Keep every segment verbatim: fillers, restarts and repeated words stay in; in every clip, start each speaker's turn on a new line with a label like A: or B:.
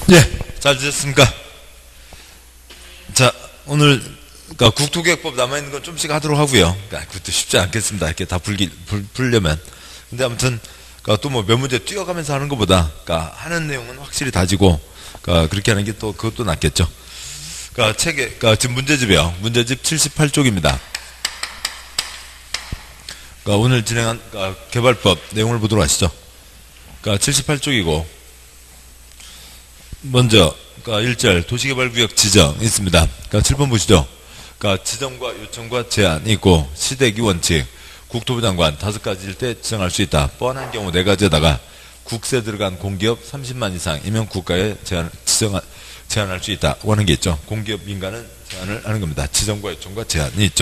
A: 예, 잘 드셨습니까? 자, 오늘 그러니까 국토개혁법 남아있는 건 좀씩 하도록 하고요. 그러니까 그것도 쉽지 않겠습니다. 이렇게 다 풀기, 풀, 풀려면. 근데 아무튼 그러니까 또 뭐 몇 문제 뛰어가면서 하는 것보다 그러니까 하는 내용은 확실히 다지고 그러니까 그렇게 하는 게 또 그것도 낫겠죠. 그러니까 책에 그러니까 지금 문제집이요. 문제집 칠십팔 쪽입니다. 그러니까 오늘 진행한 그러니까 개발법 내용을 보도록 하시죠. 그러니까 칠십팔 쪽이고 먼저 그러니까 일 절 도시개발구역 지정 있습니다. 그러니까 칠 번 보시죠. 그러니까 지정과 요청과 제한이 있고 시대기 원칙 국토부 장관 다섯 가지일 때 지정할 수 있다. 뻔한 경우 네 가지에다가 국세 들어간 공기업 삼십만 이상이면 국가에 제한, 지정, 제한할 수 있다고 하는 게 있죠. 공기업 민간은 제한을 하는 겁니다. 지정과 요청과 제한이 있죠.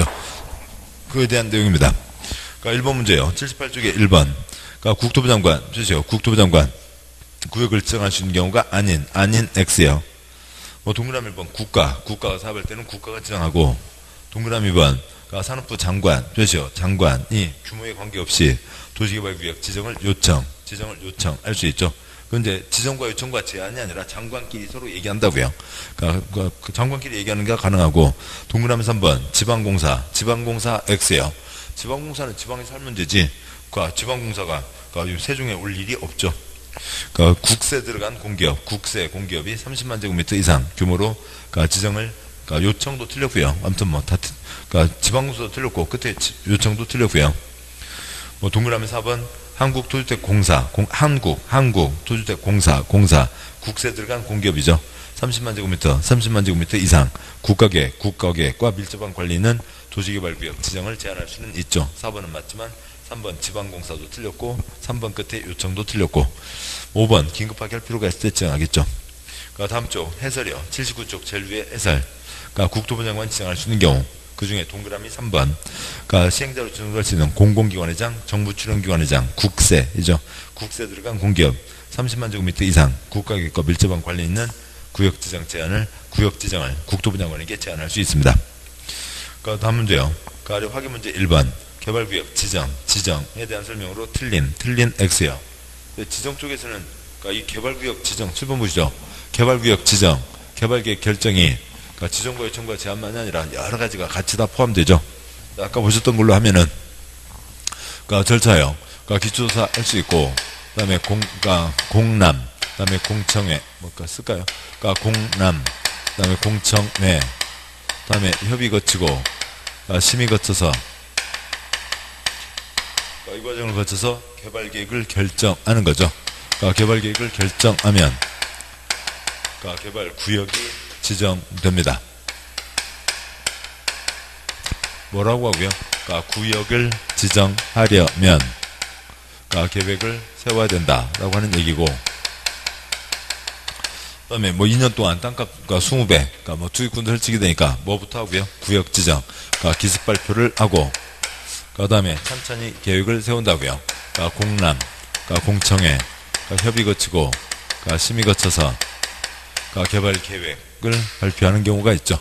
A: 그에 대한 내용입니다. 그러니까 일 번 문제요. 칠십팔 쪽에 일 번. 그러니까 국토부 장관 주시죠. 국토부 장관 구역을 지정할 수 있는 경우가 아닌 아닌 X예요. 뭐 동그라미 일 번 국가 국가가 사업할 때는 국가가 지정하고 동그라미 이 번 그러니까 산업부 장관 되죠. 장관이 규모에 관계없이 도시개발구역 지정을 요청 지정을 요청할 수 있죠. 그런데 지정과 요청과 제한이 아니라 장관끼리 서로 얘기한다고요. 그러니까 그 장관끼리 얘기하는 게 가능하고 동그라미 삼 번 지방공사 지방공사 X예요. 지방공사는 지방에 살면 되지. 그러니까 지방공사가 그러니까 세종에 올 일이 없죠. 그러니까 국세 들어간 공기업, 국세 공기업이 삼십만 제곱미터 이상 규모로 그러니까 지정을 그러니까 요청도 틀렸고요. 아무튼 뭐 다 그러니까 지방공사도 틀렸고 끝에 요청도 틀렸고요. 뭐 동그라미 사 번 한국토주택공사, 공, 한국 한국토주택공사 공사 국세 들어간 공기업이죠. 삼십만 제곱미터, 삼십만 제곱미터 이상 국가계획, 국가계획과 밀접한 관리 있는 도시개발구역 지정을 제한할 수는 있죠. 사 번은 맞지만 삼 번 지방공사도 틀렸고 삼 번 끝에 요청도 틀렸고 오 번 긴급하게 할 필요가 있을 때 지정하겠죠. 그러니까 다음 쪽 해설이요. 칠십구 쪽 제일 위에 해설. 그러니까 국토부 장관 지정할 수 있는 경우 그 중에 동그라미 삼 번 그러니까 시행자로 지정할 수 있는 공공기관회장, 정부출연기관회장, 국세이죠. 국세 들어간 공기업 삼십만 제곱미터 이상 국가계획과 밀접한 관리 있는 구역 지정 제한을 구역 지정을 국토부 장관에게 제한할 수 있습니다. 그러니까 다음 문제요. 그러니까 확인 문제 일 번 개발구역 지정, 지정에 대한 설명으로 틀린, 틀린 X예요. 지정 쪽에서는 그러니까 이 개발구역 지정, 칠 번 보시죠. 개발구역 지정, 개발계획 결정이 그러니까 지정과 요청과 제한만이 아니라 여러 가지가 같이 다 포함되죠. 아까 보셨던 걸로 하면은 그러니까 절차요. 그러니까 기초조사 할 수 있고, 그 다음에 공, 그러니까 공람, 그 다음에 공청회, 뭐까 쓸까요? 그러니까 공람, 그 다음에 공청회, 그 다음에 협의 거치고, 그러니까 심의 거쳐서 이 과정을 거쳐서 개발계획을 결정하는 거죠. 그러니까 개발계획을 결정하면 그러니까 개발구역이 지정됩니다. 뭐라고 하고요? 그러니까 구역을 지정하려면 그러니까 계획을 세워야 된다라고 하는 얘기고 그 다음에 뭐 이 년 동안 땅값 그러니까 이십 배 그러니까 뭐 투기꾼도 설치게 되니까 뭐부터 하고요? 구역 지정 그러니까 기습 발표를 하고 그 다음에 천천히 계획을 세운다고요. 그러니까 공람, 그러니까 공청회, 그러니까 협의 거치고, 그러니까 심의 거쳐서, 그러니까 개발 계획을 발표하는 경우가 있죠.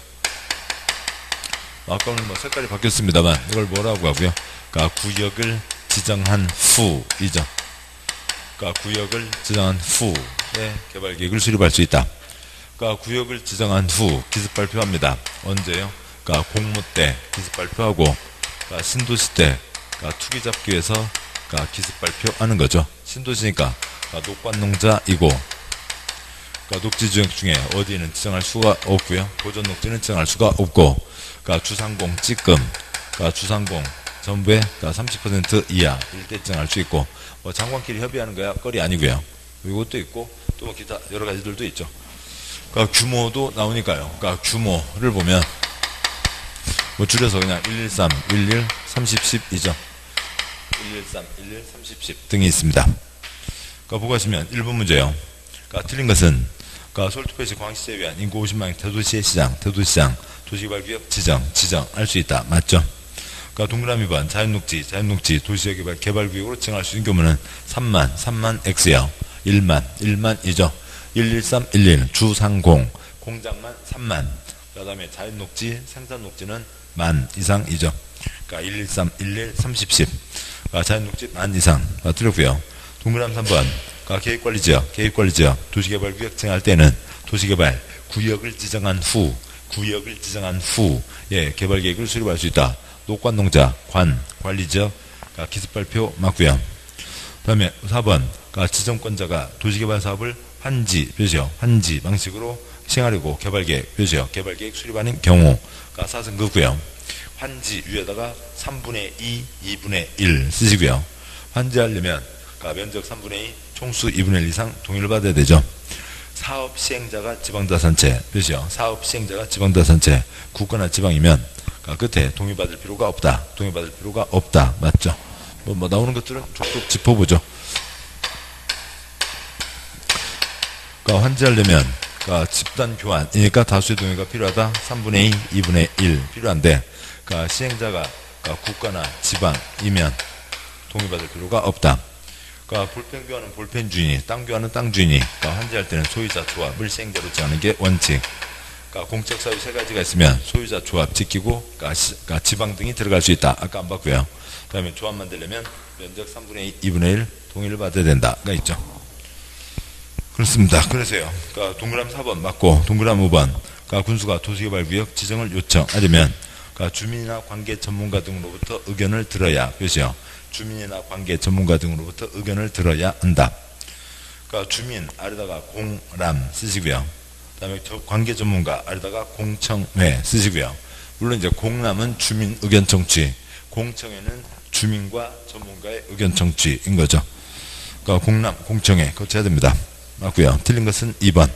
A: 아까는 뭐 색깔이 바뀌었습니다만 이걸 뭐라고 하고요? 그러니까 구역을 지정한 후이죠. 그러니까 구역을 지정한 후에 개발 계획을 수립할 수 있다. 그러니까 구역을 지정한 후 기습 발표합니다. 언제요? 그러니까 공모 때 기습 발표하고. 그러니까 신도시 때 그러니까 투기 잡기 위해서 그러니까 기습 발표하는 거죠. 신도시니까 그러니까 녹밭농자이고 그러니까 녹지지역 중에 어디는 지정할 수가 없고요. 보존녹지는 지정할 수가 없고 그러니까 주상공 찌끔 그러니까 주상공 전부의 그러니까 삼십 퍼센트 이하일 때 지정할 수 있고 뭐 장관끼리 협의하는 거야 거리 아니고요. 이것도 있고 또 뭐 기타 여러 가지들도 있죠. 그러니까 규모도 나오니까요. 그러니까 규모를 보면 뭐 줄여서 그냥 일일삼, 일일, 삼십, 십이죠. 일일삼, 일일, 삼십, 십 등이 있습니다. 그러니까 보고 하시면 일 번 문제요. 그러니까 틀린 것은 그러니까 서울특별시 광시제에 위한 인구 오십만 대도시의 시장, 대도시장, 도시개발구역 지정, 지정할 수 있다. 맞죠? 그러니까 동그라미 번 자연녹지, 자연녹지, 도시개발 개발구역으로 지정할 수 있는 경우는 삼만, 삼만 X예요. 일만, 일만이죠. 일일삼, 일일 주상공, 공장만 삼만. 그 다음에 자연녹지, 생산녹지는 만 이상이죠. 그러니까 일일삼, 일일, 삼십, 십. 그러니까 자연녹지 만 이상. 아, 틀렸고요. 동그라미 삼 번 그러니까 계획관리지역, 계획관리지역, 도시개발구역 지정할 때는 도시개발 구역을 지정한 후, 구역을 지정한 후, 예, 개발계획을 수립할 수 있다. 녹관농자, 관, 관리지역, 그러니까 기습발표 맞고요. 그 다음에 사 번, 그러니까 지정권자가 도시개발 사업을 환지, 표시요, 환지 방식으로 시행하려고 개발계획, 표시요, 개발계획 수립하는 경우, 그러니까 사승그고요. 환지 위에다가 삼분의 이, 이분의 일 쓰시고요. 환지하려면 그러니까 면적 삼분의 이, 총수 이분의 일 이상 동의를 받아야 되죠. 사업 시행자가 지방자산체, 표시요, 사업 시행자가 지방자산체, 국가나 지방이면 그러니까 끝에 동의받을 필요가 없다. 동의받을 필요가 없다. 맞죠? 뭐, 뭐 나오는 것들은 쭉 짚어보죠. 그러니까 환지하려면 그러니까 집단 교환이니까 다수의 동의가 필요하다. 삼분의 이, 이분의 일 필요한데 그러니까 시행자가 그러니까 국가나 지방이면 동의받을 필요가 없다. 그러니까 볼펜 교환은 볼펜 주인이, 땅 교환은 땅 주인이, 그러니까 환지할 때는 소유자 조합을 시행자로 정하는 게 원칙. 그러니까 공적 사유 세 가지가 있으면 소유자 조합 지키고 그러니까, 시, 그러니까 지방 등이 들어갈 수 있다. 아까 안 봤고요. 그 다음에 조합 만들려면 면적 삼분의 이, 이분의 일 동의를 받아야 된다가 있죠. 그렇습니다. 그래서요. 그러니까 동그라미 사 번 맞고 동그라미 오 번. 그러니까 군수가 도시개발구역 지정을 요청하려면 그러니까 주민이나 관계 전문가 등으로부터 의견을 들어야 표시요. 주민이나 관계 전문가 등으로부터 의견을 들어야 한다. 그러니까 주민 아래다가 공람 쓰시고요. 그 다음에 관계 전문가 아래다가 공청회 쓰시고요. 물론 이제 공람은 주민 의견 청취, 공청회는 주민과 전문가의 의견 청취인 거죠. 그러니까 공람, 공청회 거쳐야 됩니다. 맞고요. 틀린 것은 이 번.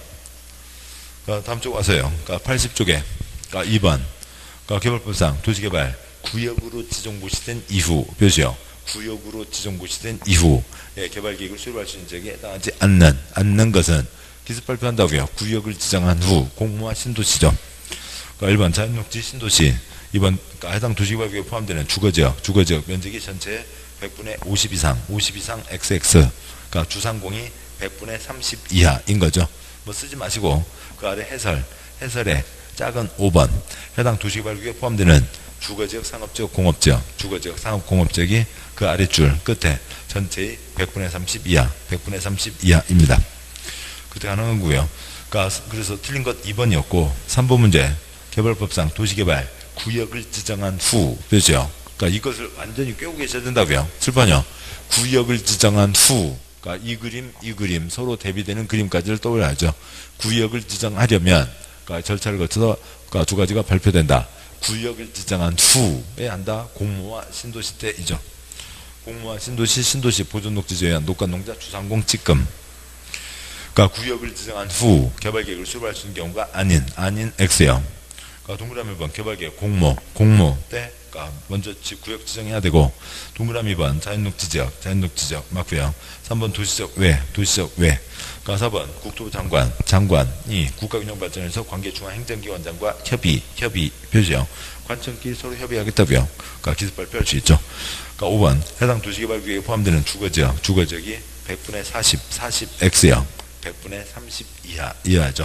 A: 그러니까 다음 쪽 와서요. 그러니까 팔십 쪽에 그러니까 이 번. 그러니까 개발법상 도시개발 구역으로 지정고시 된 이후 표시요. 구역으로 지정고시 된 이후 예, 개발계획을 수립할 수 있는 지역에 해당하지 않는 않는 것은 기습 발표한다고요. 구역을 지정한 후 공모와 신도시죠. 그러니까 일 번 자연녹지 신도시, 이 번 그러니까 해당 도시개발구역에 포함되는 주거지역, 주거지역 면적이 전체 백분의 오십 이상, 오십 이상 엑스엑스. 그러니까 주상공이 백분의 삼십 이하인 거죠. 뭐 쓰지 마시고 그 아래 해설, 해설에 작은 오 번 해당 도시개발구역에 포함되는 주거지역, 상업지역, 공업지역, 주거지역, 상업공업지역이 그 아래줄 끝에 전체의 백분의 삼십 이하, 백분의 삼십 이하입니다. 그때 가능한 거고요. 그러니까 그래서 틀린 것 이 번이었고 삼 번 문제 개발법상 도시개발 구역을 지정한 후 표시요. 그러니까 이것을 완전히 꿰고 계셔야 된다고요. 칠 번이요. 구역을 지정한 후 그러니까 이 그림, 이 그림 서로 대비되는 그림까지를 떠올려야죠. 구역을 지정하려면 그러니까 절차를 거쳐서 그러니까 두 가지가 발표된다. 구역을 지정한 후에 한다. 공모와 신도시 때이죠. 공모와 신도시, 신도시 보존녹지제에 의한 녹관농자 주상공 직금. 그러니까 구역을 지정한 후 개발계획을 수립할 수 있는 경우가 아닌 아닌 X형. 그러니까 동그라미 일 번 개발계획 공모, 공모 때 그러니까 먼저 구역 지정해야 되고 동그라미 이 번 자연녹지지역, 자연녹지지역 맞고요. 삼 번 도시적 외, 도시적 외. 그러니까 사 번 국토부 장관, 장관이 국가균형발전에서 관계중앙행정기관장과 협의, 협의 표시요. 관청끼리 서로 협의하겠다고요. 그러니까 기습 발표할 수 있죠. 그러니까 오 번 해당 도시개발구역에 포함되는 주거지역, 주거지역이 백분의 사십, 사십 엑스형, 백분의 삼십 이하, 이하죠.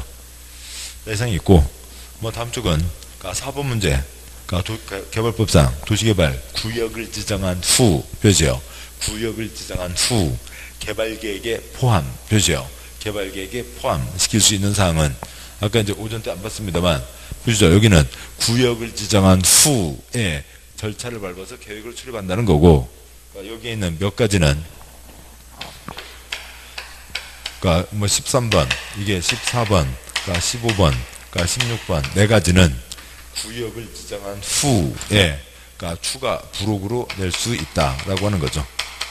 A: 예상이 있고 뭐 다음 쪽은 그러니까 사 번 문제 그러니까 도, 개발법상 도시개발 구역을 지정한 후 표시요. 구역을 지정한 후 개발계획에 포함 표시요. 개발계획에 포함시킬 수 있는 사항은 아까 이제 오전 때 안 봤습니다만 보시죠. 여기는 구역을 지정한 후에 절차를 밟아서 계획을 수립한다는 거고 그러니까 여기에 있는 몇 가지는 그러니까 뭐 십삼 번 이게 십사 번 그러니까 십오 번 그러니까 십육 번 네 가지는 구역을 지정한 후에 그러니까 추가 부록으로 낼 수 있다라고 하는 거죠.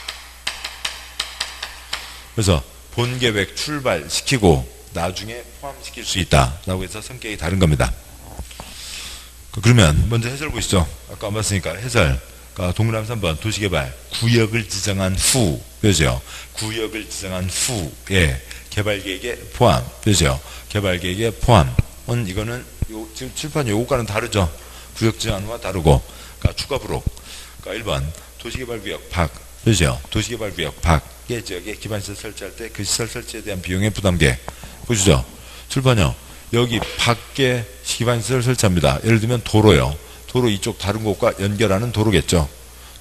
A: 그래서 본계획 출발시키고 나중에 포함시킬 수 있다라고 해서 성격이 다른 겁니다. 그러면 먼저 해설 보시죠. 아까 안 봤으니까 해설. 그러니까 동그라미 삼 번 도시개발 구역을 지정한 후 표시요. 구역을 지정한 후에 개발계획에 포함 표시요. 개발계획에 포함은 이거는 요, 지금 칠판 요거과는 다르죠. 구역 지정한 후와 다르고 그러니까 추가 부록. 그러니까 일 번 도시개발구역 밖 표시요. 도시개발구역 밖의 지역에 기반시설 설치할 때 그 시설 설치에 대한 비용의 부담계 보시죠. 칠 번요. 여기 밖에 기반시설 설치합니다. 예를 들면 도로요. 도로 이쪽 다른 곳과 연결하는 도로겠죠.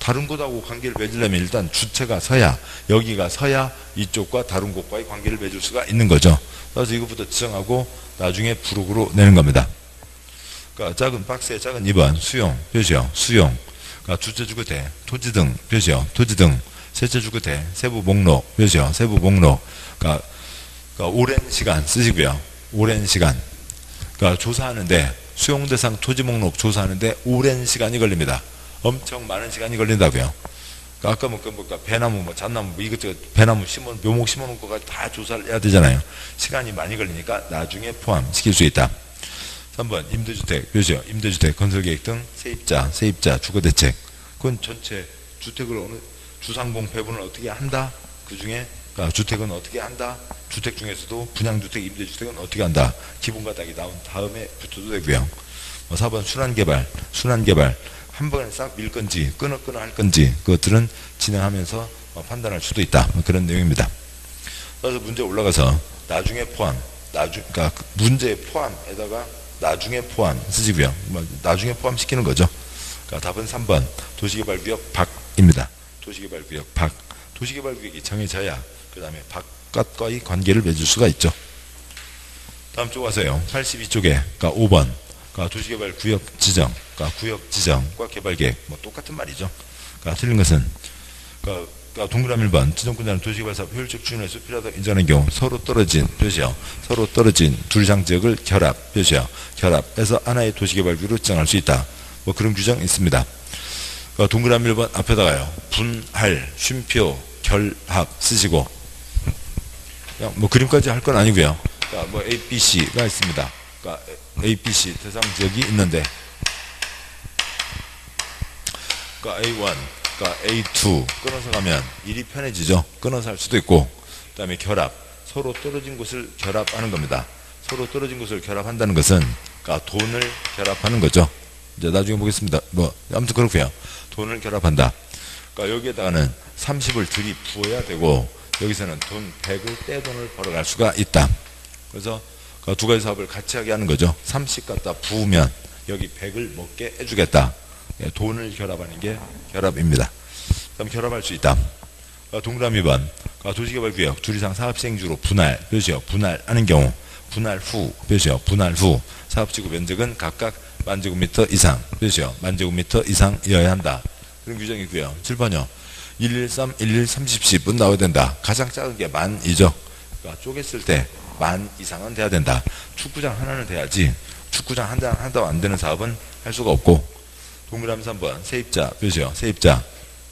A: 다른 곳하고 관계를 맺으려면 일단 주체가 서야, 여기가 서야 이쪽과 다른 곳과의 관계를 맺을 수가 있는 거죠. 그래서 이것부터 지정하고 나중에 부록으로 내는 겁니다. 그러니까 작은 박스의 작은 이 번 수용 표시요. 수용. 그러니까 주체 주거대 토지 등 표시요. 토지 등 세체 주거대 세부 목록 표시요. 세부 목록. 그러니까, 그러니까 오랜 시간 쓰시고요. 오랜 시간. 그러니까 조사하는데 수용 대상 토지 목록 조사하는데 오랜 시간이 걸립니다. 엄청 많은 시간이 걸린다고요. 그러니까 아까 뭐, 뭐, 배나무, 뭐, 잣나무, 뭐 이것저것, 배나무 심어, 묘목 심어놓은 거까지 다 조사를 해야 되잖아요. 시간이 많이 걸리니까 나중에 포함시킬 수 있다. 삼 번, 임대주택, 표시요. 임대주택, 건설계획 등 세입자, 세입자, 주거대책. 그건 전체 주택을 어느, 주상봉 배분을 어떻게 한다? 그 중에, 그러니까 주택은 어떻게 한다? 주택 중에서도 분양주택, 임대주택은 어떻게 한다? 기본과 딱이 나온 다음에 붙어도 되고요. 뭐 사 번, 순환개발, 순환개발. 한 번에 싹 밀 건지 끊어 끊어 할 건지 그것들은 진행하면서 판단할 수도 있다. 그런 내용입니다. 그래서 문제 올라가서 나중에 포함, 나중 그러니까 문제 포함에다가 나중에 포함 쓰시고요. 나중에 포함시키는 거죠. 그러니까 답은 삼 번 도시개발구역 밖입니다. 도시개발구역 밖. 도시개발구역이 정해져야 그 다음에 바깥과의 관계를 맺을 수가 있죠. 다음 쪽 와서요. 팔십이 쪽에 그러니까 오 번 그러니까 도시개발구역 지정, 그러니까 구역 지정과 개발계획, 뭐 똑같은 말이죠. 그러니까 틀린 것은, 그러니까, 그러니까 동그라미 일 번, 지정권자는 도시개발사업 효율적 추진에서 필요하다고 인정하는 경우 서로 떨어진, 표시요. 서로 떨어진 둘이상 지역을 결합, 표시요. 결합해서 하나의 도시개발구역으로 지정할 수 있다. 뭐 그런 규정이 있습니다. 그러니까 동그라미 일 번 앞에다가요. 분할, 쉼표, 결합 쓰시고, 그냥 뭐 그림까지 할 건 아니고요. 그러니까 뭐 A, B, C가 있습니다. 그러니까 A, B, C 대상 지역이 있는데 그러니까 에이 원, 그러니까 에이 투 끊어서 가면 일이 편해지죠. 끊어서 할 수도 있고 그 다음에 결합, 서로 떨어진 곳을 결합하는 겁니다. 서로 떨어진 곳을 결합한다는 것은 그러니까 돈을 결합하는 거죠. 이제 나중에 보겠습니다. 뭐 아무튼 그렇고요. 돈을 결합한다. 그러니까 여기에다가는 삼십을 들이 부어야 되고 여기서는 돈 백을 떼돈을 벌어갈 수가 있다. 그래서 그 두 가지 사업을 같이 하게 하는 거죠. 삼십 갖다 부으면 여기 백을 먹게 해주겠다. 돈을 결합하는 게 결합입니다. 그럼 결합할 수 있다. 동그라미 이 번 도시개발구역 둘 이상 사업시행주로 분할, 표시요. 분할하는 경우 분할 후, 표시요. 분할 후 사업지구 면적은 각각 만 제곱미터 이상, 표시요. 만 제곱미터 이상이어야 한다. 그런 규정이 있고요. 칠 번요. 일일삼, 일일, 삼십, 십은 나와야 된다. 가장 작은 게 만이죠. 그러니까 쪼갰을 때 만 이상은 돼야 된다. 축구장 하나는 돼야지 축구장 한 장 한다고 안 되는 사업은 할 수가 없고. 동그라미 삼 번 세입자 표시요. 세입자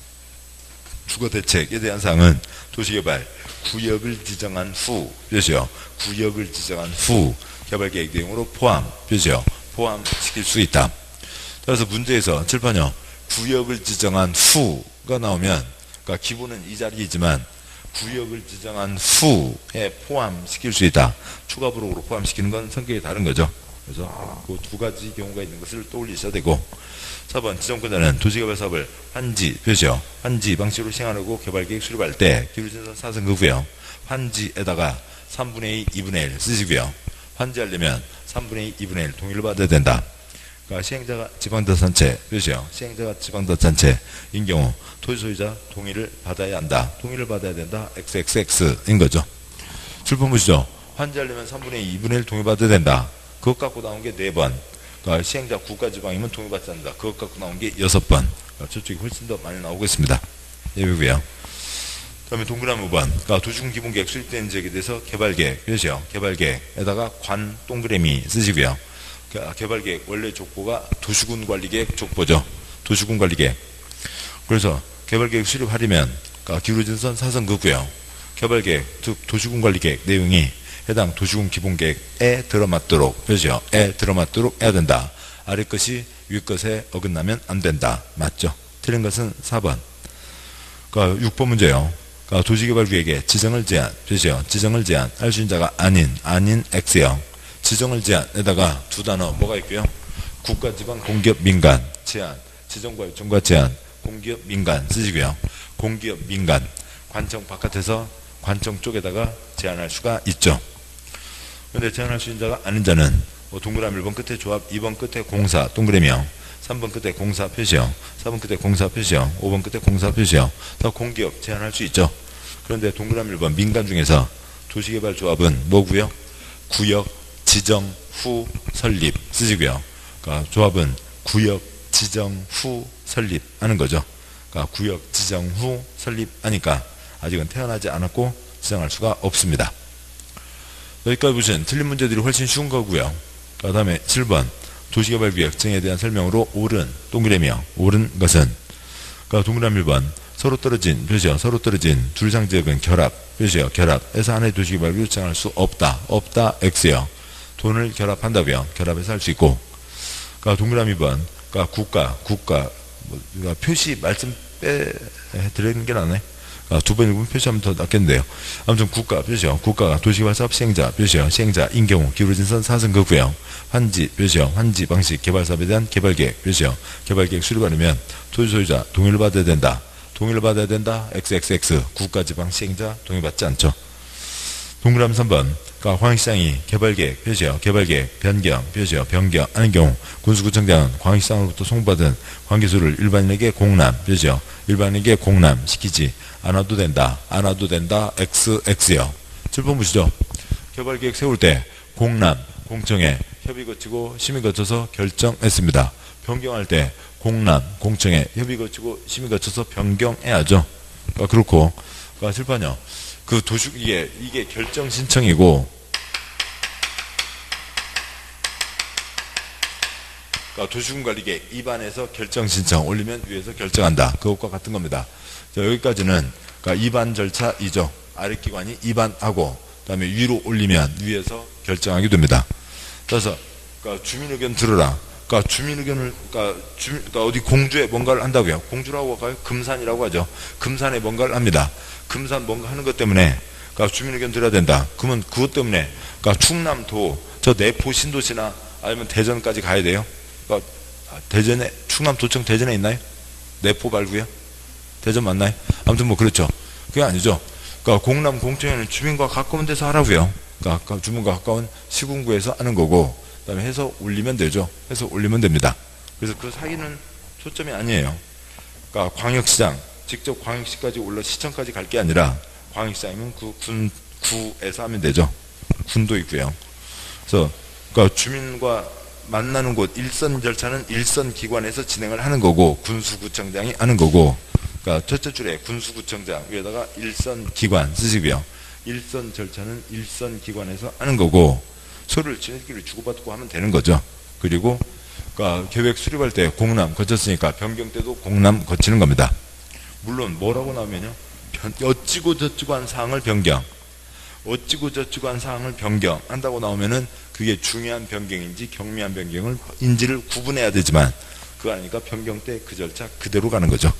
A: 주거대책에 대한 사항은 도시개발 구역을 지정한 후 표시요. 구역을 지정한 후 개발계획 내용으로 포함 표시요. 포함시킬 수 있다. 그래서 문제에서 칠 번요. 구역을 지정한 후가 나오면 그러니까 기본은 이 자리이지만 구역을 지정한 후에 포함시킬 수 있다. 추가 부록으로 포함시키는 건 성격이 다른 거죠. 그래서 그 두 가지 경우가 있는 것을 떠올리셔야 되고. 사 번 지정권자는 도시개발 사업을 환지 표시요. 환지 방식으로 시행하려고 개발계획 수립할 때 기울진선 사선거고요. 환지에다가 삼분의 이, 이분의 일 쓰시고요. 환지하려면 삼분의 이, 이분의 일 동의를 받아야 된다. 그러니까 시행자가 지방자치단체 표시요. 시행자가 지방자치단체인 경우 토지 소유자 동의를 받아야 한다. 동의를 받아야 된다. 엑스엑스엑스인 거죠. 칠 번 보시죠. 환지하려면 삼분의 이, 이분의 일 동의받아야 된다. 그것 갖고 나온 게 네 번. 그러니까 시행자 국가지방이면 동의받지 않는다. 그것 갖고 나온 게 여섯 번. 그러니까 저쪽이 훨씬 더 많이 나오고 있습니다. 예비고요. 그 다음에 동그라미 오 번. 그러니까 도시군 기본계획 수립된 지역에 대해서 개발계획, 표시요. 개발계획에다가 관 동그라미 쓰시고요. 개발계획 원래 족보가 도시군 관리계획 족보죠. 도시군 관리계획. 그래서 개발계획 수립하려면 그러니까 기울어진선 사선거고요. 개발계획, 즉 도시군 관리계획 내용이 해당 도시군 기본계획에 들어맞도록 표시요. 에 들어맞도록 해야 된다. 아래 것이 위 것에 어긋나면 안 된다. 맞죠? 틀린 것은 사 번. 그러니까 육 번 문제요. 그러니까 도시개발구역에 지정을 제한, 표시요. 지정을 제한 할 수 있는 자가 아닌, 아닌 X요. 지정을 제한에다가 두 단어 뭐가 있고요. 국가, 지방, 공기업, 민간 제한, 지정과 요청과 제한, 공기업, 민간 쓰시고요. 공기업, 민간 관청 바깥에서 관청 쪽에다가 제한할 수가 있죠. 그런데 제한할 수 있는 자가 아닌 자는 뭐 동그라미 일 번 끝에 조합, 이 번 끝에 공사, 동그라미형, 삼 번 끝에 공사 표시형, 사 번 끝에 공사 표시형, 오 번 끝에 공사 표시형. 다 공기업 제한할 수 있죠. 그런데 동그라미 일 번 민간 중에서 도시개발 조합은 뭐고요? 구역, 지정, 후, 설립 쓰시고요. 그러니까 조합은 구역, 지정, 후, 설립하는 거죠. 그러니까 구역, 지정, 후, 설립하니까 아직은 태어나지 않았고 지정할 수가 없습니다. 여기까지 보시면 틀린 문제들이 훨씬 쉬운 거고요. 그 다음에 칠 번 도시개발구역증에 대한 설명으로 옳은 동그라미형, 옳은 것은 그러니까 동그라미 일 번 서로 떨어진 표시요, 서로 떨어진 둘상지역은 결합 표시요, 결합해서 하나의 도시개발구역을 지정할 수 없다, 없다 X요. 돈을 결합한다고요. 결합해서 할 수 있고. 그러니까 동그라미 이 번 그러니까 국가, 국가 뭐, 그러니까 표시 말씀 빼 드리는 게 낫네. 아, 두 번 읽으면 표시하면 더 낫겠는데요. 아무튼 국가 표시요. 국가가 도시개발사업 시행자 표시요. 시행자인 경우 기울어진 선 사선거구요. 환지 표시요. 환지 방식 개발사업에 대한 개발계획 표시요. 개발계획 수립하려면 토지 소유자 동의를 받아야 된다. 동의를 받아야 된다. 엑스엑스엑스 국가지방 시행자 동의받지 않죠. 동그라미 삼 번 그러니까 광역시장이 개발계획 표시요. 개발계획 변경 표시요. 변경하는 경우 군수구청장은 광역시장으로부터 송부받은 관계소를 일반인에게 공람 표시요. 일반인에게 공람 시키지 않아도 된다. 않아도 된다. 엑스엑스요. 칠 번 보시죠. 개발계획 세울 때 공람, 공청회, 협의 거치고 심의 거쳐서 결정했습니다. 변경할 때 공람, 공청회, 협의 거치고 심의 거쳐서 변경해야죠. 그러니까 그렇고 그러니까 칠 번요. 그 도시 이게 이게 결정 신청이고 그러니까 도시군관리계 입안에서 결정 신청 올리면 위에서 결정한다. 그것과 같은 겁니다. 자, 여기까지는 그러니까 입안 절차이죠. 아랫기관이 입안하고 그다음에 위로 올리면 위에서 결정하게 됩니다. 그래서 그러니까 주민 의견 들으라. 그러니까 주민 의견을 그러니까, 주민, 그러니까 어디 공주에 뭔가를 한다고요. 공주라고 할까요? 금산이라고 하죠. 금산에 뭔가를 합니다. 금산 뭔가 하는 것 때문에 그러니까 주민 의견 들어야 된다. 그러면 그것 때문에 그러니까 충남도 저 내포 신도시나 아니면 대전까지 가야 돼요. 그러니까 대전에 충남도청 대전에 있나요? 내포 말고요. 대전 맞나요? 아무튼 뭐 그렇죠. 그게 아니죠. 그러니까 공남 공청회는 주민과 가까운 데서 하라고요. 그러니까 주민과 가까운 시군구에서 하는 거고 그다음에 해서 올리면 되죠. 해서 올리면 됩니다. 그래서 그 사이는 초점이 아니에요. 그러니까 광역시장 직접 광역시까지 올라 시청까지 갈 게 아니라 광역시장이면 그 군, 구에서 하면 되죠. 군도 있고요. 그래서 그러니까 주민과 만나는 곳 일선 절차는 일선 기관에서 진행을 하는 거고 군수구청장이 하는 거고 그러니까 첫째 줄에 군수구청장 위에다가 일선 기관 쓰시고요. 일선 절차는 일선 기관에서 하는 거고 서류를 지네끼리 주고받고 하면 되는 거죠. 그리고 그러니까 계획 수립할 때 공람 거쳤으니까 변경 때도 공람 거치는 겁니다. 물론 뭐라고 나오면요. 어찌고 저찌고 한 사항을 변경 어찌고 저찌고 한 사항을 변경한다고 나오면은 그게 중요한 변경인지 경미한 변경을 인지를 구분해야 되지만 그거 아니니까 변경 때 그 절차 그대로 가는 거죠.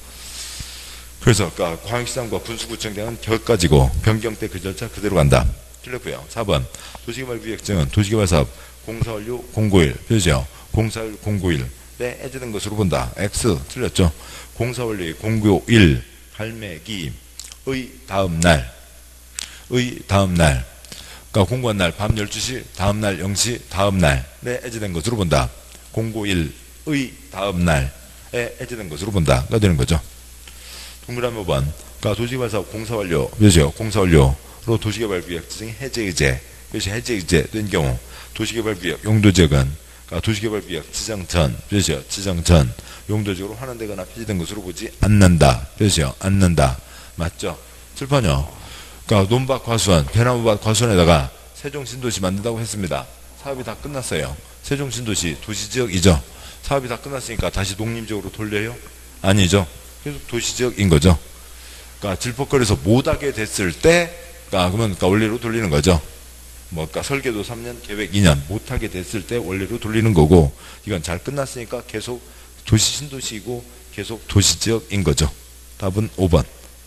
A: 그래서 그러니까 광역시장과 군수구청장은 격가지고 변경 때 그 절차 그대로 간다. 틀렸고요. 사 번 도시개발구역증은 도시개발사업 공사완료 공고일 표시요. 공사일 공고일에 해제된 것으로 본다. X 틀렸죠. 공사완료의 공고일 발매기의 다음 날 의 다음 날 그러니까 공고한 날 밤 열두 시 다음 날 영 시 다음 날에 해제된 것으로 본다. 공고일의 다음 날에 해제된 것으로 본다가 되는 거죠. 동그라미 오 번 그러니까 도시개발사업 공사완료 표시요. 공사완료로 도시개발구역 지정이 해제의제 표시 해제의제 된 경우 도시개발구역 용도지역은 그러니까 도시개발구역 지정 전 표시요. 지정 전 용도지역으로 환원되거나 폐지된 것으로 보지 않는다 표시요. 않는다 맞죠? 칠 번요. 그러니까 논밭 과수원 대나무밭 과수원에다가 세종신도시 만든다고 했습니다. 사업이 다 끝났어요. 세종신도시 도시지역이죠. 사업이 다 끝났으니까 다시 농림지역으로 돌려요? 아니죠. 계속 도시지역인 거죠. 그러니까 질퍽거려서 못하게 됐을 때 그러니까 그러면 그러니까 원래로 돌리는 거죠. 뭐 그러니까 설계도 삼 년 계획 이 년 못하게 됐을 때 원래로 돌리는 거고 이건 잘 끝났으니까 계속 도시 신도시이고 계속 도시지역인 거죠. 답은 오 번.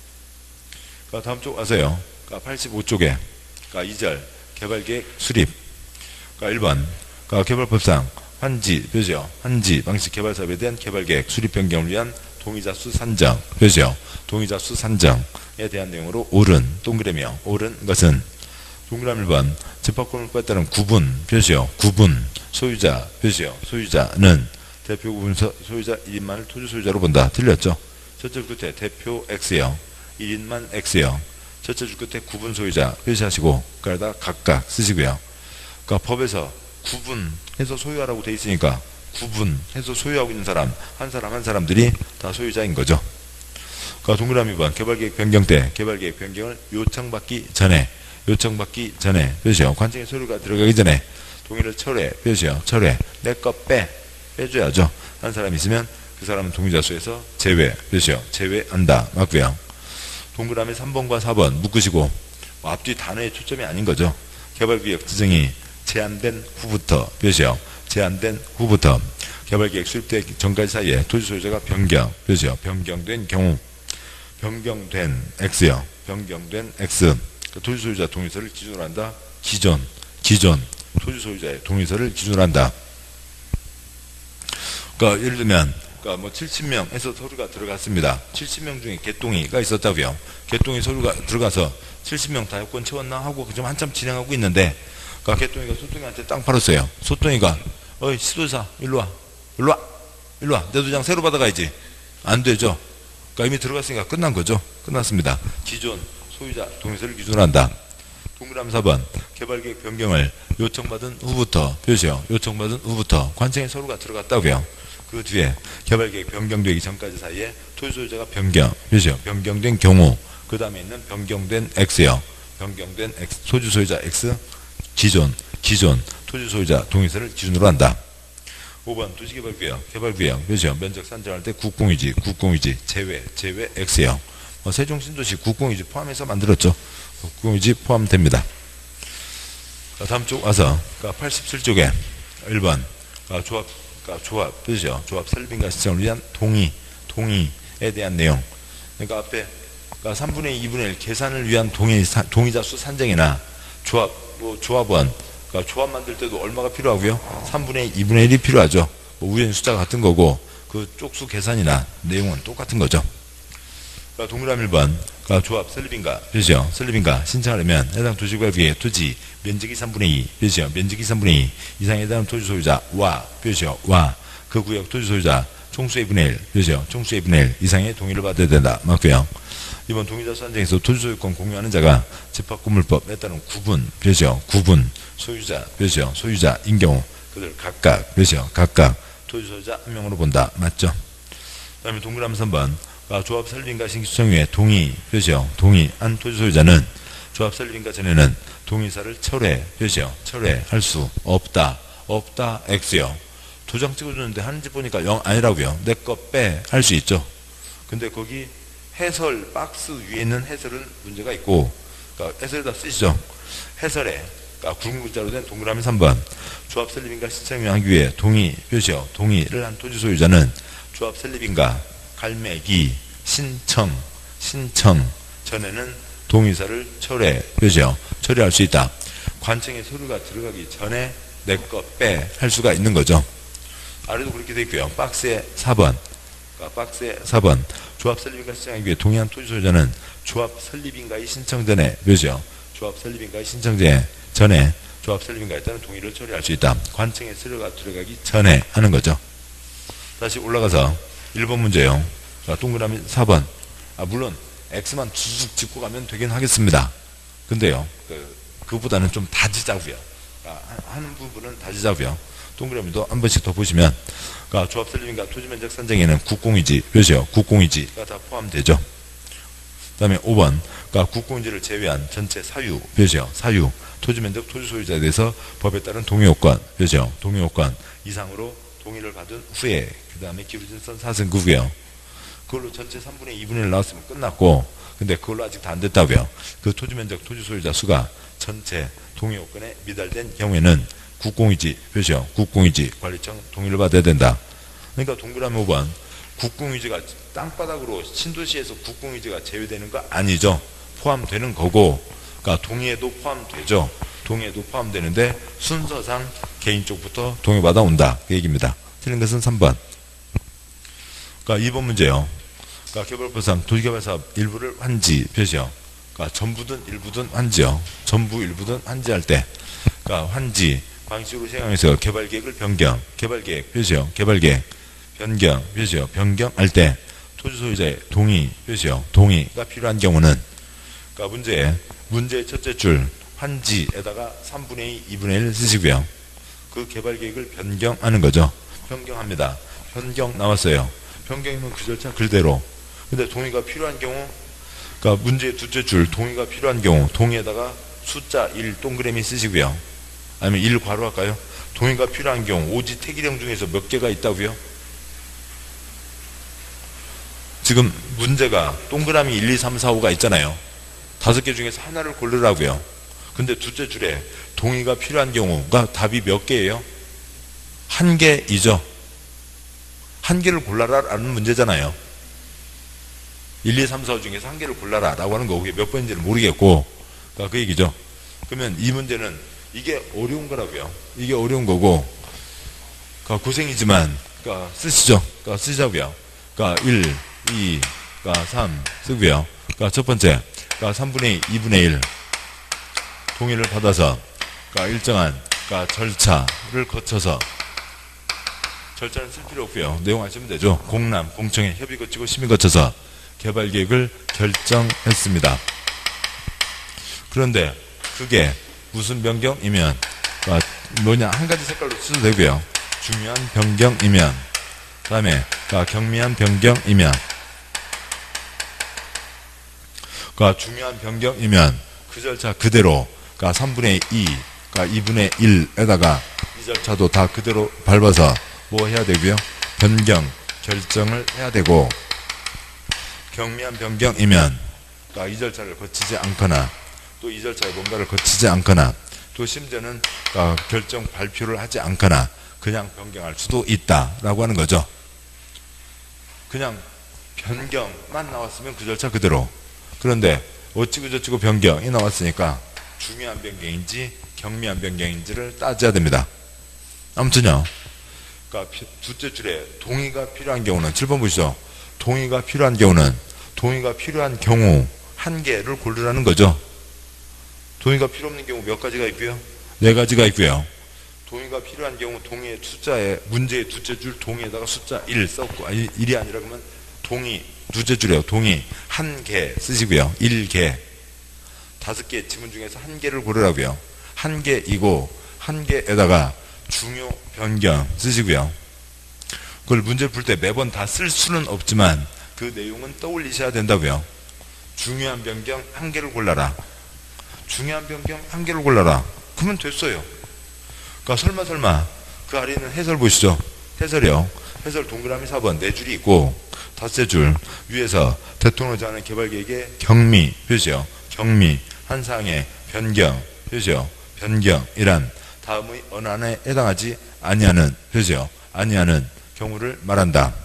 A: 그러니까 다음 쪽 가세요. 그러니까 팔십오 쪽에 그러니까 이 절 개발계획 수립 그러니까 일 번 그러니까 개발법상 환지 표시요. 환지 방식 개발사업에 대한 개발계획 수립 변경을 위한 동의자 수 산정 표시요. 동의자 수 산정에 대한 내용으로 옳은 동그라미요. 옳은 것은 동그라미 일 번 집합권을 따른 구분 표시요. 구분 소유자 표시요. 소유자는 대표 구분 소, 소유자 일 인만을 토지 소유자로 본다. 틀렸죠? 첫째 줄 끝에 대표 X요. 일 인만 X요. 첫째 줄 끝에 구분 소유자 표시하시고 그러다 각각 쓰시고요. 그러니까 법에서 구분해서 소유하라고 돼 있으니까 구분해서 소유하고 있는 사람 한 사람 한 사람들이 다 소유자인 거죠. 그러니까 동그라미 일 번 개발계획 변경 때 개발계획 변경을 요청받기 전에 요청받기 전에 표시요. 관청에 서류가 들어가기 전에 동의를 철회 표시요. 철회 내 거 빼 빼줘야죠. 한 사람 있으면 그 사람은 동의자 수에서 제외 표시요. 제외한다 맞고요. 동그라미 삼 번과 사 번 묶으시고 뭐 앞뒤 단어의 초점이 아닌 거죠. 개발구역 지정이 제한된 후부터 표시요. 제한된 후부터 개발계획 수립되기 전까지 사이에 토지 소유자가 변경 표시요. 변경된 경우 변경된 X요. 변경된 X 토지 소유자 동의서를 기준으로 한다. 기존 기존 토지 소유자의 동의서를 기준으로 한다. 그러니까 예를 들면 그러니까 뭐 칠십 명에서 서류가 들어갔습니다. 칠십 명 중에 개똥이가 있었다고요. 개똥이 서류가 들어가서 칠십 명 다 요건 채웠나 하고 좀 한참 진행하고 있는데 그러니까 개똥이가 소똥이한테 땅 팔았어요. 소똥이가 어이 시도사 일로 와 일로 와 일로 와 내 도장 새로 받아가야지. 안 되죠. 그러니까 이미 들어갔으니까 끝난 거죠. 끝났습니다. 기존 소유자 동의서를 기준으로 한다. 동그라미 사 번 개발계획 변경을 요청받은 후부터 표시요. 요청받은 후부터 관청에 서류가 들어갔다고요. 그 뒤에 개발계획 변경되기 전까지 사이에 토지 소유자가 변경 표시요. 변경된 경우 그 다음에 있는 변경된 X요. 변경된 X 토지 소유자 X 기존 기존 토지 소유자 동의서를 기준으로 한다. 오 번 도시개발구역 개발구역 표시요. 면적 산정할 때 국공유지 국공유지 제외 제외 X요. 뭐 세종신도시 국공유지 포함해서 만들었죠. 국공유지 포함됩니다. 자, 다음 쪽 와서 그러니까 팔십칠 쪽에 일 번 그러니까 조합 그러니까 조합 표시요. 조합 설립인가 신청을 위한 동의 동의에 대한 내용. 그러니까 앞에 그러니까 삼분의 이, 이분의 일 계산을 위한 동의 동의자 수 산정이나 조합 뭐 조합원 그러니까 조합 만들 때도 얼마가 필요하고요. 삼분의 이, 이분의 일이 필요하죠. 뭐 우연히 숫자가 같은 거고 그 쪽수 계산이나 내용은 똑같은 거죠. 그러니까 동그라미 일 번 그러니까 조합 설립인가 표시요. 설립인가 신청하려면 해당 도시개발구역의 토지 면적이 삼분의 이 표시요. 면적이 삼분의 이 이상에 해당하는 토지 소유자와 표시요. 와 그 구역 토지 소유자 총수의 이분의 일 표시요. 총수의 이분의 일 이상의 동의를 받아야 된다 맞고요. 이번 동의자 선정에서 토지 소유권 공유하는 자가 집합건물법에 따른 구분 표시요. 구분 소유자 표시요. 소유자인 경우 그들 각각 표시요. 각각 토지 소유자 한 명으로 본다 맞죠. 그 다음에 동그라미 삼 번 조합 설립인가 신규청 후에 동의 표시요. 동의한 토지 소유자는 조합 설립인가 전에는 동의사를 철회 표시요. 철회할 수 없다 없다 X요. 도장 찍어주는데 하는지 보니까 영 아니라고요. 내 거 빼 할 수 있죠. 근데 거기 해설 박스 위에 있는 해설은 문제가 있고 그러니까 해설에다 쓰시죠. 해설에 그러니까 굵은 글자로 된 동그라미 삼 번 조합 설립인가 신청을 하기 위해 동의 표시요. 동의를 한 토지 소유자는 조합 설립인가 갈매기 신청 신청 전에는 동의사를 철회 표시요. 처리할 수 있다. 관청에 서류가 들어가기 전에 내 거 빼 할 수가 있는 거죠. 아래도 그렇게 되어 있고요. 박스에 사 번 그러니까 박스에 사 번 조합 설립인가 신청하기 위해 동의한 토지 소유자는 조합 설립인가의 신청 전에 표시요. 조합 설립인가의 신청 전에 조합 설립인가에 따른 동의를 처리할 수 있다. 관청에 서류가 들어가기 전에 하는 거죠. 다시 올라가서 일 번 문제요. 자, 동그라미 사 번 아, 물론 X만 쭉 짚고 가면 되긴 하겠습니다. 근데요 그, 그보다는 좀 다지자고요. 그러니까 하는 부분은 다지자고요. 동그라미도 한 번씩 더 보시면 그러니까 조합 설립인가 토지면적 산정에는 국공유지 표시요. 국공유지가 다 포함되죠. 그 다음에 오 번 그러니까 국공유지를 제외한 전체 사유 표시요. 사유 토지면적 토지 소유자에 대해서 법에 따른 동의요건 표시요. 동의요건 이상으로 동의를 받은 후에 그 다음에 기울어진 선 사승구고요. 그걸로 전체 삼분의 이분의 일 나왔으면 끝났고 근데 그걸로 아직 다 안 됐다고요. 그 토지면적 토지 소유자 수가 전체 동의요건에 미달된 경우에는 국공유지 표시요. 국공유지 관리청 동의를 받아야 된다. 그러니까 동그라미 오 번 국공유지가 땅바닥으로 신도시에서 국공유지가 제외되는 거 아니죠. 포함되는 거고 그러니까 동의에도 포함되죠. 동의에도 포함되는데 순서상 개인 쪽부터 동의받아 온다 그 얘기입니다. 틀린 것은 삼 번. 그러니까 이 번 문제요. 그러니까 개발법상 도시개발사업 일부를 환지 표시요. 그러니까 전부든 일부든 환지요. 전부 일부든 환지할 때, 그러니까 환지 방식으로 생각해서 개발계획을 변경, 개발계획 표시요. 개발계획 변경 표시요. 변경할 때 토지 소유자의 동의 표시요. 동의가 필요한 경우는, 그러니까 문제 문제의 첫째 줄 환지에다가 삼분의 이, 이분의 일 쓰시고요. 그 개발계획을 변경하는 거죠. 변경합니다. 변경 나왔어요. 변경이면 그 절차 그대로. 근데 동의가 필요한 경우, 그러니까 문제의 둘째 줄 동의가 필요한 경우 동의에다가 숫자 일 동그라미 쓰시고요. 아니면 일 괄호 할까요? 동의가 필요한 경우 오지 택일형 중에서 몇 개가 있다고요? 지금 문제가 동그라미 일, 이, 삼, 사, 오가 있잖아요. 다섯 개 중에서 하나를 고르라고요. 근데 둘째 줄에 동의가 필요한 경우가 답이 몇 개예요? 한 개이죠. 한 개를 골라라 라는 문제잖아요. 일, 이, 삼, 사, 오 중에서 한 개를 골라라 라고 하는 거 그게 몇 번인지는 모르겠고, 그러니까 그 얘기죠. 그러면 이 문제는 이게 어려운 거라고요. 이게 어려운 거고, 그러니까 고생이지만 그러니까 쓰시죠. 그러니까 쓰자고요. 그러니까 일, 이, 그러니까 삼 쓰고요. 그러니까 첫 번째, 그러니까 삼분의 이, 이분의 일 동의를 받아서, 그러니까 일정한 그러니까 절차를 거쳐서, 절차는 쓸 필요 없고요. 내용 아시면 되죠. 공람, 공청회, 협의 거치고 심의 거쳐서 개발계획을 결정했습니다. 그런데 그게 무슨 변경이면, 그러니까 뭐냐 한 가지 색깔로 써도 되고요. 중요한 변경이면, 그 다음에 그러니까 경미한 변경이면, 그러니까 중요한 변경이면 그 절차 그대로, 그러니까 삼분의 이, 그러니까 이분의 일에다가 이 절차도 다 그대로 밟아서 뭐 해야 되고요? 변경, 결정을 해야 되고, 경미한 변경이면 그러니까 이 절차를 거치지 않거나 또 이 절차에 뭔가를 거치지 않거나 또 심지어는 그러니까 결정 발표를 하지 않거나 그냥 변경할 수도 있다라고 하는 거죠. 그냥 변경만 나왔으면 그 절차 그대로. 그런데 어찌고 저찌고 변경이 나왔으니까 중요한 변경인지 경미한 변경인지를 따져야 됩니다. 아무튼요. 그러니까 둘째 줄에 동의가 필요한 경우는 칠 번 보시죠. 동의가 필요한 경우는 동의가 필요한 경우 한 개를 고르라는 거죠. 동의가 필요 없는 경우 몇 가지가 있고요? 네 가지가 있고요. 동의가 필요한 경우 동의의 숫자에 문제의 둘째 줄 동의에다가 숫자 일 썼고, 아니 일이 아니라 그러면 동의 둘째 줄이에요. 동의 한 개 쓰시고요. 일 개. 다섯 개 지문 중에서 한 개를 고르라고요. 한 개이고 한 개에다가 중요 변경 쓰시고요. 그걸 문제를 풀 때 매번 다 쓸 수는 없지만 그 내용은 떠올리셔야 된다고요. 중요한 변경 한 개를 골라라. 중요한 변경 한 개를 골라라. 그러면 됐어요. 그러니까 설마 설마 그 아래 있는 해설 보시죠. 해설이요. 해설 동그라미 사 번 네 줄이 있고 닷새 줄 위에서 대통령이 하는 개발계획의 경미 표시요. 경미 한 사항의 변경 표시요. 변경이란 다음의 어느 하나에 해당하지 아니하는 표시요. 아니하는 경우를 말한다.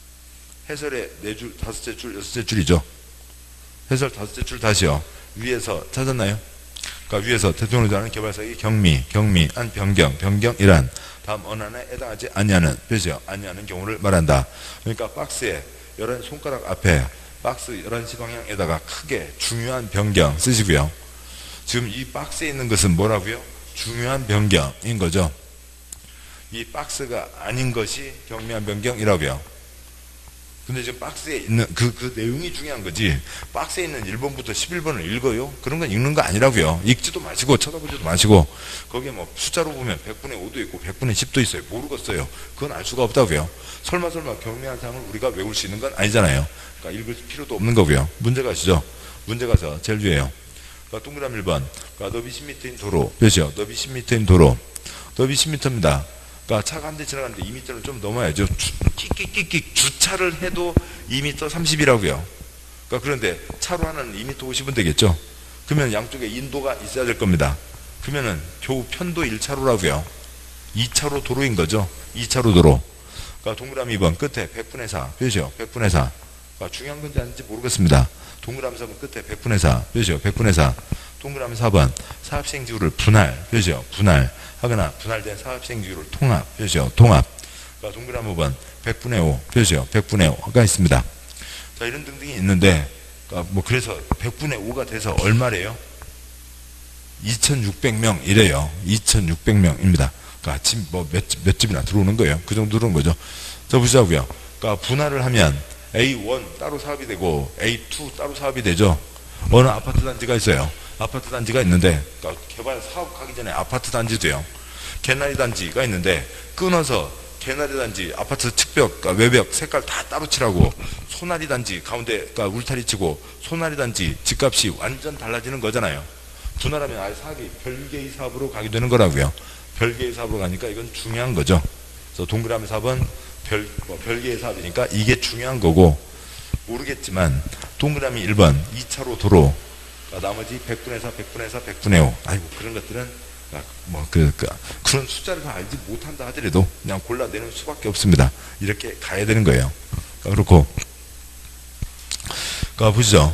A: 해설의 네 줄, 다섯째 줄, 여섯째 줄이죠. 해설 다섯째 줄 다시요. 위에서 찾았나요? 그러니까 위에서 대통령이 하는 개발사의 경미, 경미한 변경, 변경이란 다음 어느 하나에 해당하지 아니하는 표시요. 아니하는 경우를 말한다. 그러니까 박스에 열한 손가락 앞에 박스 열한 시 방향에다가 크게 중요한 변경 쓰시고요. 지금 이 박스에 있는 것은 뭐라고요? 중요한 변경인 거죠. 이 박스가 아닌 것이 경미한 변경이라고요. 근데 지금 박스에 있는 그, 그 내용이 중요한 거지. 박스에 있는 일 번부터 십일 번을 읽어요? 그런 건 읽는 거 아니라고요. 읽지도 마시고 쳐다보지도 마시고 거기에 뭐 숫자로 보면 백분의 오도 있고 백분의 십도 있어요. 모르겠어요. 그건 알 수가 없다고요. 설마 설마 경미한 사항을 우리가 외울 수 있는 건 아니잖아요. 그러니까 읽을 필요도 없는 거고요. 문제 가시죠. 문제 가서 제일 위에요. 그러니까 동그라미 일 번. 그러니까 너비 십 미터인 도로. 몇이요? 너비 십 미터인 도로. 너비 십 미터입니다. 그러니까 차가 한 대 지나가는데 이 미터를 좀 넘어야죠. 끽끽끽끽 주차를 해도 이 미터 삼십이라고요. 그러니까 그런데 차로 하는 이 미터 오십은 되겠죠. 그러면 양쪽에 인도가 있어야 될 겁니다. 그러면은 겨우 편도 일 차로라고요. 이 차로 도로인 거죠. 이 차로 도로. 그러니까 동그라미 이 번 끝에 백분의 사. 표시요. 백분의 사. 그러니까 중요한 건지 아닌지 모르겠습니다. 동그라미 사 번 끝에 백분의 사. 표시요. 백분의 사. 동그라미 사 번 사합생지율을 분할. 표시요. 분할. 하거나 분할된 사합생지율을 통합. 표시요. 통합. 그러니까 동그라미 오 번 백분의 오. 표시요. 백분의 오가 있습니다. 자, 이런 등등이 있는데 그러니까 뭐 그래서 백분의 오가 돼서 얼마래요? 이천육백 명 이래요. 이천육백 명입니다. 그러니까 지금 뭐 몇, 몇 집이나 들어오는 거예요. 그 정도 들어오는 거죠. 자, 보시자고요. 그러니까 분할을 하면 에이 원 따로 사업이 되고 에이 투 따로 사업이 되죠. 어느 아파트 단지가 있어요. 아파트 단지가 있는데, 그러니까 개발 사업 가기 전에 아파트 단지도요. 개나리 단지가 있는데 끊어서 개나리 단지 아파트 측벽, 그러니까 외벽 색깔 다 따로 칠하고 소나리 단지 가운데 그러니까 울타리 치고 소나리 단지 집값이 완전 달라지는 거잖아요. 분할하면 아예 사업이 별개의 사업으로 가게 되는 거라고요. 별개의 사업으로 가니까 이건 중요한 거죠. 그래서 동그라미 사업은 별, 뭐 별개의 사업이니까 이게 중요한 거고, 모르겠지만 동그라미 일 번 이 차로 도로, 그러니까 나머지 백분의 사, 백분의 사, 백분의 오, 아이고 그런 것들은 뭐 그, 그 그런 숫자를 알지 못한다 하더라도 그냥 골라내는 수밖에 없습니다. 이렇게 가야 되는 거예요. 그러니까 그렇고, 그러니까 보시죠.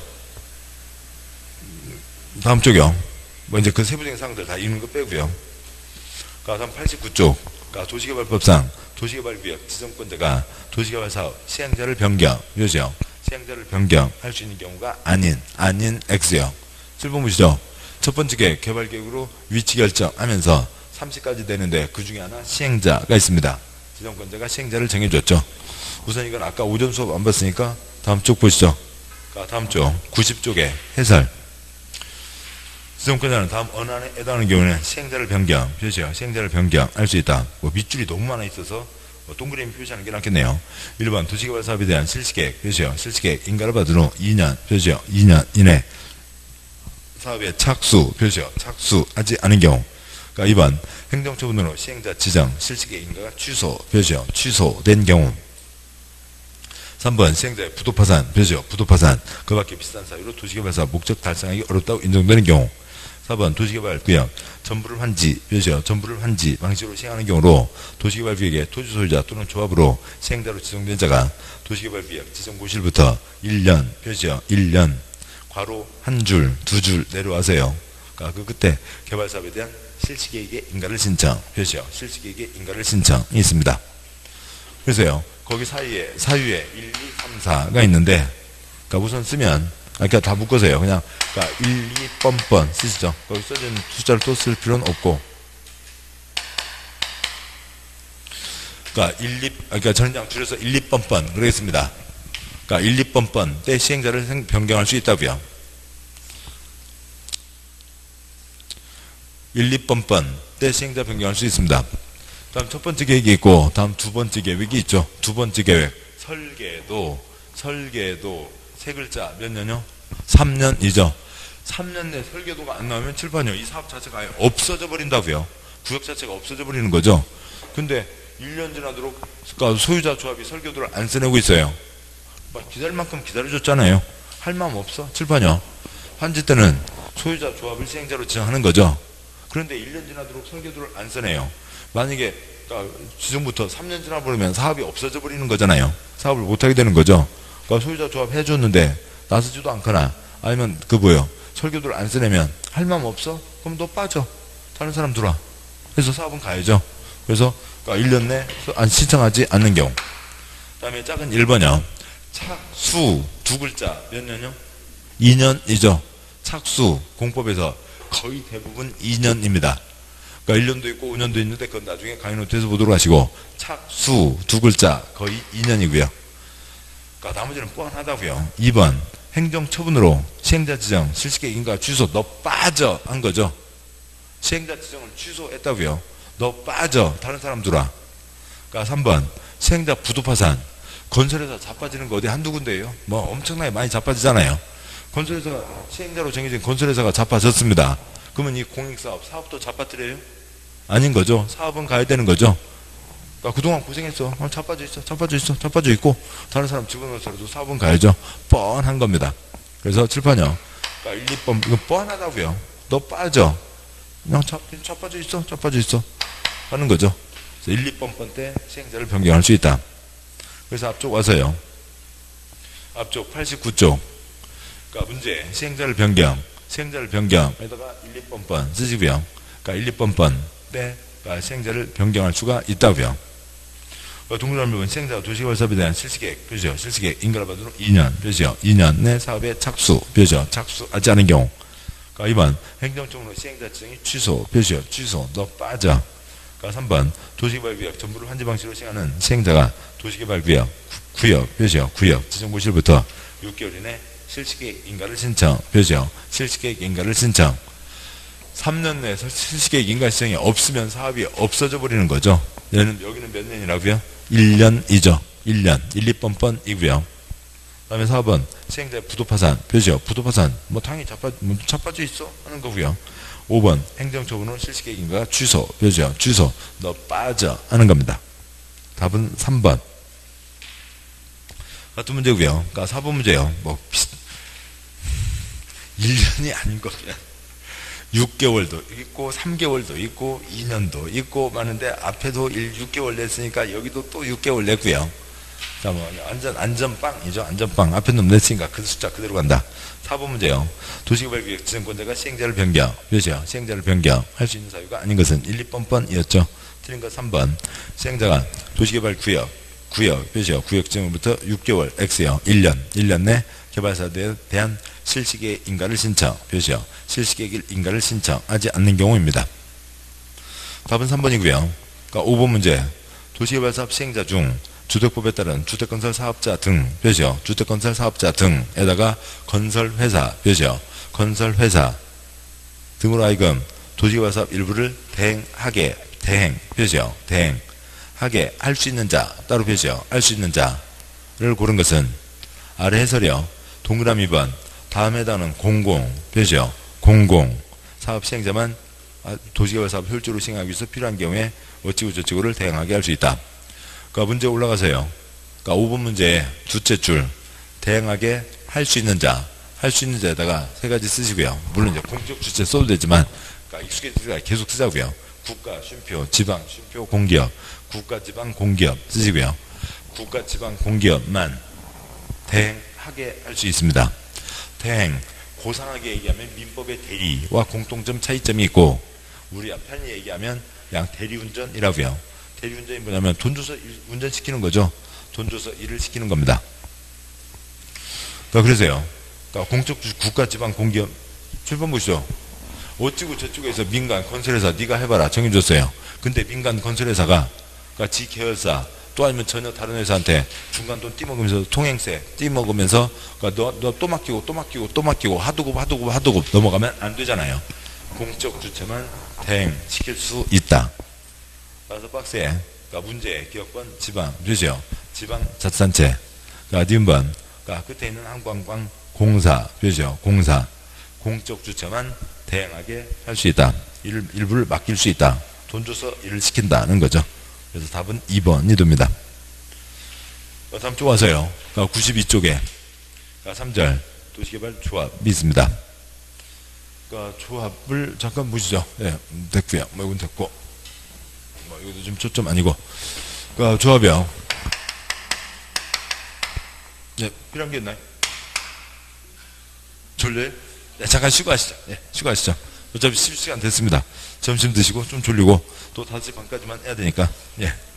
A: 다음 쪽이요. 뭐 이제 그 세부적인 사항들 다 읽는 거 빼고요. 그러니까 다음 팔십구 쪽. 그러니까 도시개발법상 도시개발구역 지정권자가 도시개발사업 시행자를 변경, 이거죠. 시행자를 변경할 수 있는 경우가 아닌, 아닌 X요. 칠 번 보시죠. 첫 번째 계 개발계획으로 위치 결정하면서 삼십 가지 되는데 그 중에 하나 시행자가 있습니다. 지정권자가 시행자를 정해줬죠. 우선 이건 아까 오전 수업 안 봤으니까 다음 쪽 보시죠. 그러니까 다음 쪽 구십 쪽에 해설. 지정권자는 다음 어느 안에 해당하는 경우에는 시행자를 변경, 표시요. 시행자를 변경할 수 있다. 뭐 밑줄이 너무 많아 있어서 뭐 동그라미 표시하는 게 낫겠네요. 일 번 도시개발 사업에 대한 실시계획, 표시요. 실시계획 인가를 받은 후 이 년, 표시요. 이 년 이내 사업의 착수, 표시요. 착수하지 않은 경우. 그러니까 이 번 행정처분으로 시행자 지정, 실시계획 인가가 취소, 표시요. 취소된 경우. 삼 번 시행자의 부도파산, 표시요. 부도파산. 그 밖에 비슷한 사유로 도시개발사업 목적 달성하기 어렵다고 인정되는 경우. 사 번 도시개발구역 전부를 환지, 표시요. 전부를 환지 방식으로 시행하는 경우로 도시개발구역의 토지소유자 또는 조합으로 시행자로 지정된 자가 도시개발구역 지정고시일부터 일 년, 표시요. 일 년 괄호 한 줄, 두 줄 내려와서요. 그러니까 그 끝에 개발사업에 대한 실시계획의 인가를 신청, 표시요. 실시계획의 인가를 신청이 있습니다. 그래서요. 거기 사이에 사유에 일, 이, 삼, 사가 있는데, 그러니까 우선 쓰면 그러니까 다 묶어서요. 그냥 그러니까 일, 이 번번 쓰시죠. 거기 써진 숫자를 또 쓸 필요는 없고, 그러니까 일, 이 그러니까 전장 줄여서 일, 이 번번 그러겠습니다. 그러니까 일, 이 번번 때 시행자를 변경할 수 있다고요. 일, 이 번번 때 시행자 변경할 수 있습니다. 다음 첫 번째 계획이 있고 다음 두 번째 계획이 있죠. 두 번째 계획 설계도 설계도 세 글자 몇 년요? 삼 년이죠. 삼 년 내 설계도가 안 나오면 칠판이요. 이 사업 자체가 아예 없어져 버린다고요. 구역 자체가 없어져 버리는 거죠. 근데 일 년 지나도록 그러니까 소유자 조합이 설계도를 안 써내고 있어요. 기다릴 만큼 기다려줬잖아요. 할 마음 없어? 칠판이요. 환지 때는 소유자 조합을 시행자로 지정하는 거죠. 그런데 일 년 지나도록 설계도를 안 써내요. 만약에 그러니까 지금부터 삼 년 지나버리면 사업이 없어져 버리는 거잖아요. 사업을 못하게 되는 거죠. 그러니까 소유자 조합 해줬는데 나서지도 않거나 아니면 그 뭐요 설계도를 안 써내면 할 마음 없어? 그럼 너 빠져. 다른 사람 들어와. 그래서 사업은 가야죠. 그래서 그러니까 일 년 내 안 신청하지 않는 경우. 그 다음에 작은 일 번이요. 착수 두 글자 몇 년요? 이 년이죠. 착수 공법에서 거의 대부분 이 년입니다. 그러니까 일 년도 있고 오 년도 있는데 그건 나중에 강의 노트에서 보도록 하시고, 착수 두 글자 거의 이 년이고요. 그러니까 나머지는 뻔하다고요. 이 번 행정처분으로 시행자 지정 실시계획 인가 취소 너 빠져 한 거죠. 시행자 지정을 취소했다고요. 너 빠져 다른 사람 들어와. 그러니까 삼 번 시행자 부도파산. 건설회사 자빠지는 거 어디 한두 군데예요. 뭐 엄청나게 많이 자빠지잖아요. 건설회사가 시행자로 정해진 건설회사가 자빠졌습니다. 그러면 이 공익사업 사업도 자빠뜨려요? 아닌 거죠. 사업은 가야 되는 거죠. 그러니까 그동안 고생했어. 어, 자빠져 있어. 자빠져 있어. 자빠져 있고 다른 사람 집어넣어서라도 사업은 가야죠. 뻔한 겁니다. 그래서 칠판이요. 그러니까 일, 이 번 이거 뻔하다고요. 너 빠져. 그냥 자, 자빠져 있어. 자빠져 있어. 하는 거죠. 그래서 일, 이 번번 때 시행자를 변경할 수 있다. 그래서 앞쪽 와서요. 앞쪽 팔십구 쪽. 그러니까 문제 시행자를 변경. 시행자를 변경에다가 일, 이 번번 쓰시고요. 그러니까 일, 이 번번 때 그러니까 시행자를 변경할 수가 있다고요. 동그라미 번 시행자가 도시개발 사업에 대한 실시계획, 표시요. 실시계획, 인가를 받은 후 이 년, 표시요. 이 년 내 사업의 착수, 표시요. 착수하지 않은 경우. 그러니까 이 번, 행정적으로 시행자 지정이 취소, 표시요. 취소, 너 빠져. 그러니까 삼 번, 도시개발구역 전부를 환지 방식으로 시행하는 시행자가 도시개발구역, 구역, 표시요. 구역, 지정고시로부터 육 개월 이내 실시계획 인가를 신청, 표시요. 실시계획 인가를 신청. 삼 년 내에서 실시계획 인가 신청이 없으면 사업이 없어져 버리는 거죠. 얘는, 여기는 몇 년이라고요? 일 년이죠. 일 년. 일, 이 번번이고요. 그 다음에 사 번, 시행자의 부도파산, 표시요. 부도파산, 뭐 당연히 자빠, 뭐 자빠져 있어? 하는 거고요. 오 번, 행정적으로 실시계획 인가가 취소, 표시요. 취소, 너 빠져? 하는 겁니다. 답은 삼 번. 같은 문제고요. 그러니까 사 번 문제요. 뭐, 일 년이 아닌 거고요. 육 개월도 있고 삼 개월도 있고 이 년도 있고 많은데 앞에도 육 개월 냈으니까 여기도 또 육 개월 냈고요. 자, 뭐 안전 안전빵이죠. 안전빵 앞에 놈 냈으니까 그 숫자 그대로 간다. 사 번 문제요. 도시개발구역 지정권자가 시행자를 변경, 몇이요? 시행자를 변경할 수 있는 사유가 아닌 것은 일, 이 번번이었죠. 틀린 거 삼 번. 시행자가 도시개발구역 구역, 몇이요? 구역 지정부터 육 개월 X요. 일 년, 일 년 내 개발사에 대한 실시계획 인가를 신청, 표시요. 실시계획 인가를 신청하지 않는 경우입니다. 답은 삼 번이고요. 그러니까 오 번 문제. 도시개발사업 시행자 중 주택법에 따른 주택건설 사업자 등, 표시요. 주택건설 사업자 등에다가 건설회사, 표시요. 건설회사 등으로 하여금 도시개발사업 일부를 대행하게, 대행, 표시요. 대행하게 할 수 있는 자, 따로 표시요. 할 수 있는 자를 고른 것은 아래 해설이요. 동그라미 번. 다음에 해당하는 공공, 표시요. 공공. 사업 시행자만 도시개발 사업 효율적으로 시행하기 위해서 필요한 경우에 어찌고 저찌고를 대행하게 할 수 있다. 그러니까 문제 올라가서요. 그러니까 오 번 문제에 두째 줄. 대행하게 할 수 있는 자. 할 수 있는 자에다가 세 가지 쓰시고요. 물론 이제 공적 주체 써도 되지만, 그러니까 익숙해지니까 계속 쓰자고요. 국가, 쉼표, 지방, 쉼표, 공기업. 국가, 지방, 공기업 쓰시고요. 국가, 지방, 공기업만 대행하게 할 수 있습니다. 대행, 고상하게 얘기하면 민법의 대리와 공통점 차이점이 있고, 우리 편히 얘기하면 그냥 대리운전이라고요. 대리운전이 뭐냐면 돈 줘서 운전시키는 거죠. 돈 줘서 일을 시키는 겁니다. 그러니까 그래서요. 그러니까 공적 국가, 지방, 공기업 칠 번 보시죠. 어찌고 저쪽에서 민간 건설회사 네가 해봐라 정해줬어요. 근데 민간 건설회사가 그러니까 지 계열사 또 아니면 전혀 다른 회사한테 중간 돈 띠먹으면서 통행세 띠먹으면서 그러니까 너, 너 또 맡기고 또 맡기고 또 맡기고 하도급 하도급 하도급 넘어가면 안 되잖아요. 공적 주체만 대행시킬 수 있다. 그래서 박스에 그러니까 문제 기업권 지방 주죠. 지방 자치단체 그러니까 니은번 그러니까 끝에 있는 한관광 공사 주죠. 공사 공적 주체만 대행하게 할 수 있다. 일, 일부를 맡길 수 있다. 돈 줘서 일을 시킨다는 거죠. 그래서 답은 이 번이 됩니다. 다음 쪽 와서요. 구십이 쪽에 삼 절 도시개발 조합이 있습니다. 그러니까 조합을 잠깐 보시죠. 네, 됐고요. 뭐 이건 됐고, 뭐 이것도 좀 초점 아니고, 그러니까 조합이요. 네, 필요한 게 있나요? 졸려요? 네, 잠깐 쉬고 하시죠. 네, 쉬고 하시죠. 어차피 십 시간 됐습니다. 점심 드시고 좀 졸리고 또 다섯 시 반까지만 해야 되니까. 예.